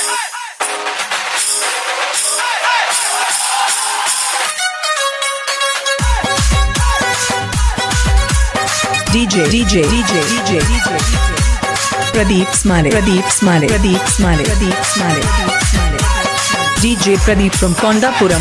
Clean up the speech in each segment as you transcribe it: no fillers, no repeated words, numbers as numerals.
DJ Pradeep Smale DJ Pradeep from Kondapuram.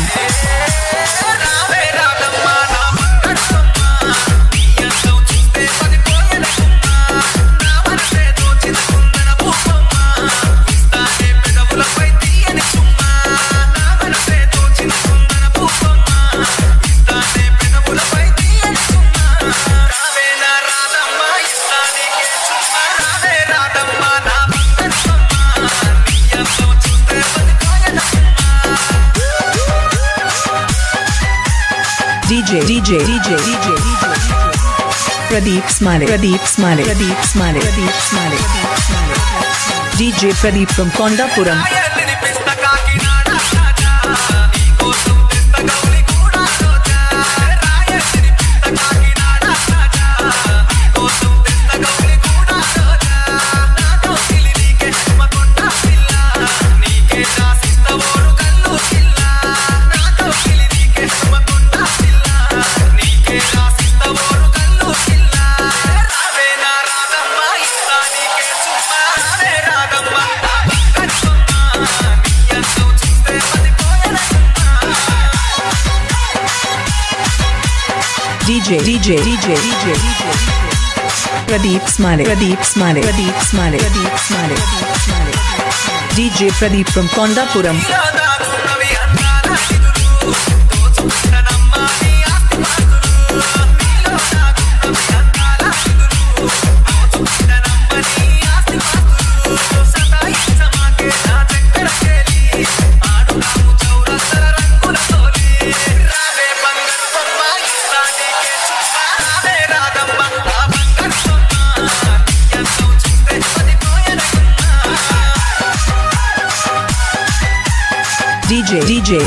DJ Pradeep Smale DJ Pradeep from Kondapuram. DJ Pradeep Smale DJ Pradeep from Kondapuram. DJ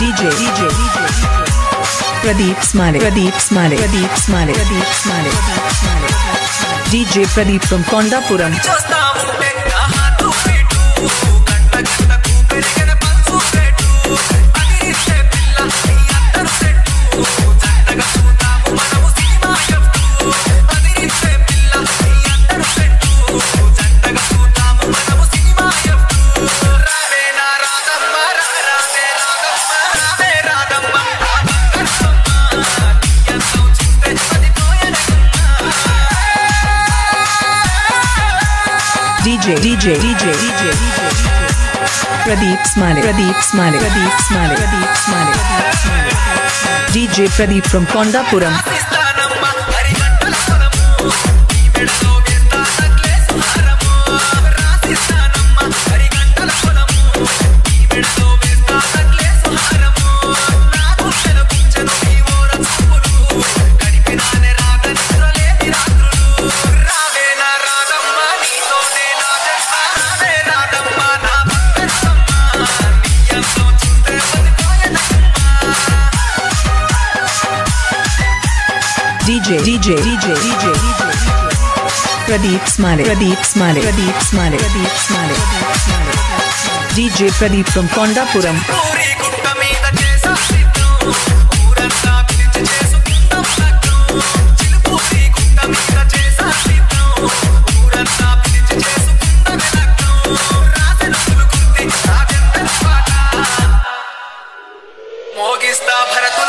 Pradeep Smale DJ Pradeep from Kondapuram. DJ Pradeep Smale DJ Pradeep from Kondapuram. DJ Pradeep Smale DJ Pradeep from Kondapuram. మోగిస్తా Bharat